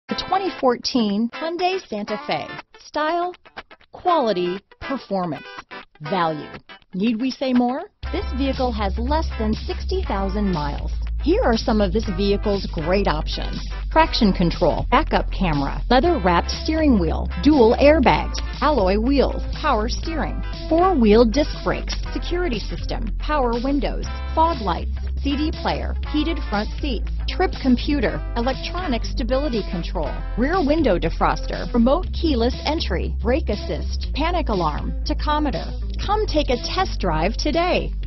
The 2014 Hyundai Santa Fe. Style, quality, performance, value. Need we say more? This vehicle has less than 60,000 miles. Here are some of this vehicle's great options: traction control, backup camera, leather-wrapped steering wheel, dual airbags, alloy wheels, power steering, four-wheel disc brakes, security system, power windows, fog lights, CD player, heated front seats, trip computer, electronic stability control, rear window defroster, remote keyless entry, brake assist, panic alarm, tachometer. Come take a test drive today.